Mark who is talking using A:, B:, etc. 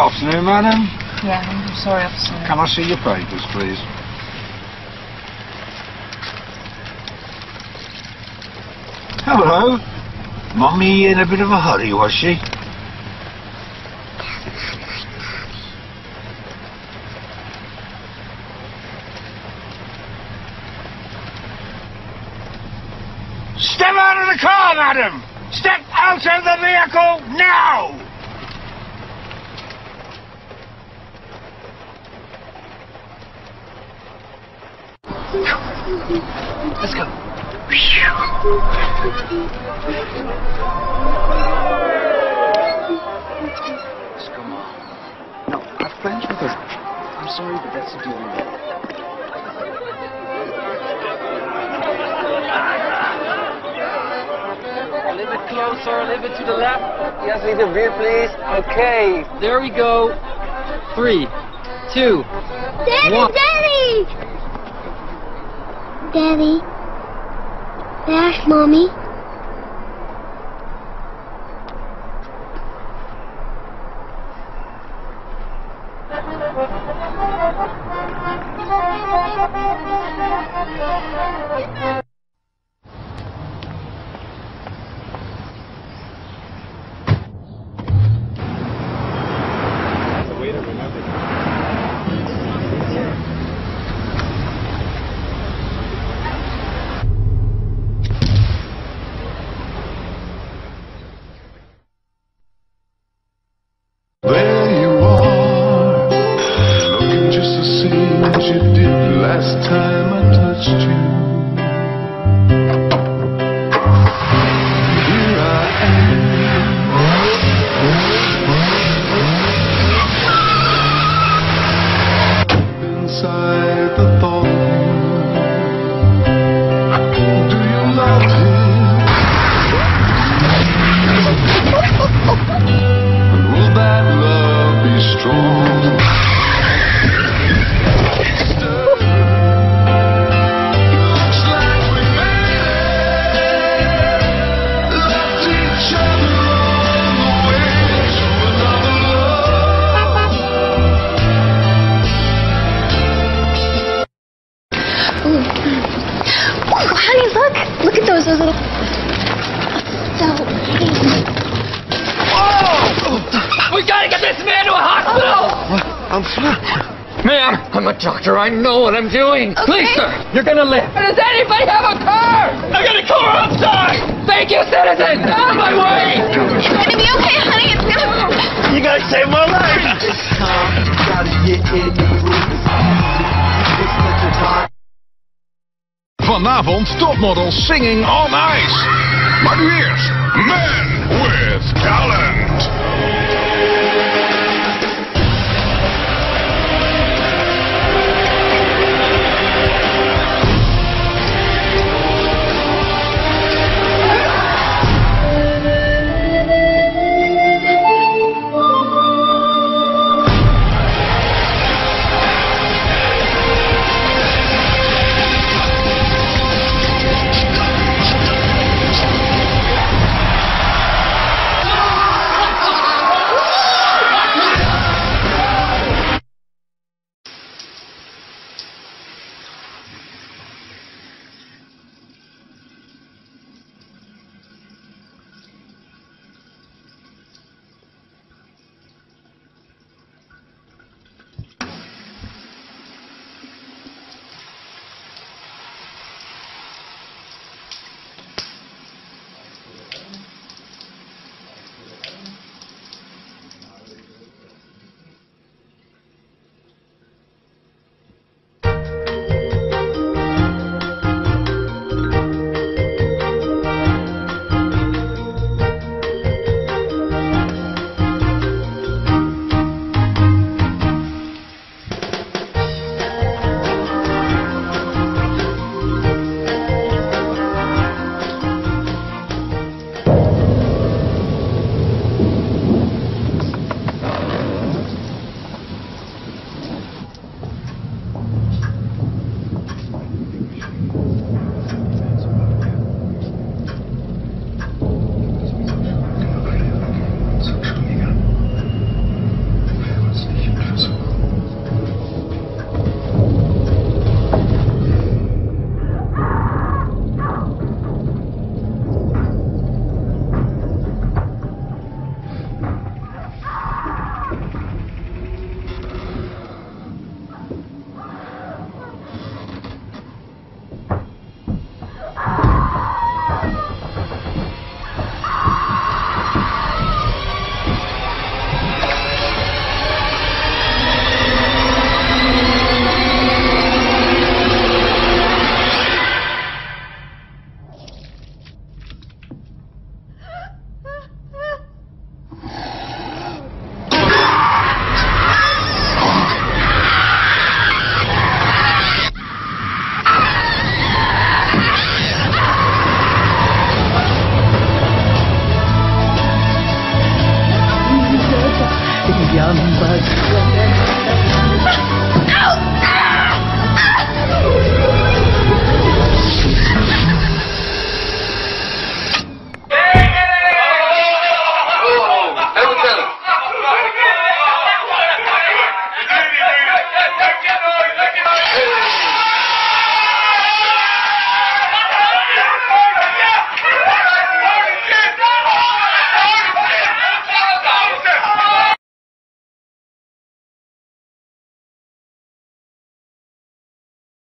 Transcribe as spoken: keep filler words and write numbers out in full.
A: afternoon, madam.
B: Yeah, I'm sorry, officer.
A: Can I see your papers, please? Hello. Mummy in a bit of a hurry, was she? Step out of the car, madam! Step out of the vehicle now!
C: Let's go. Just come on. No, I'm friends with her. I'm sorry, but that's the deal we made.
D: A little bit closer, a little bit to the left. Yes, a little beer, please. Okay, there we go. Three, two,
E: Daddy,
D: one.
E: Daddy! Daddy. There's Mommy.
F: There you are, looking just the same as you did last time I touched you. Here I am, inside the thought. Do you love him? And will that love be strong? Looks like we made it. Left each other on the way to another love.
E: Oh, honey, look! Look at those, those little... So pretty.
D: We gotta get this man to a hospital!
C: I'm fine.
D: Ma'am, I'm a doctor. I know what I'm doing.
E: Okay.
D: Please, sir, you're gonna live. Does anybody have a car? I got a car outside! Thank you, citizen! Out of my way!
E: It's gonna be okay, honey. It's gonna...
C: You guys saved my life.
A: Vanavond topmodels singing on ice. Maar nu eerst Men with Talent.
D: Alter.